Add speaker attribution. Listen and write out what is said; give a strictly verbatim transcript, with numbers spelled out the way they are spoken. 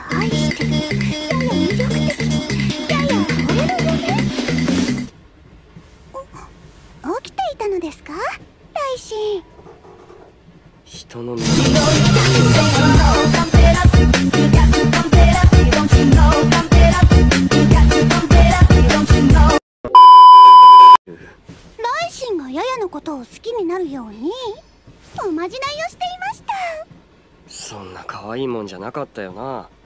Speaker 1: 愛してる、やや魅力的、やや惚れるよね。起きていたのですか、大臣。
Speaker 2: 人の目
Speaker 1: 大臣がややのことを好きになるようにおまじないをしていました。
Speaker 2: そんな可愛いもんじゃなかったよな。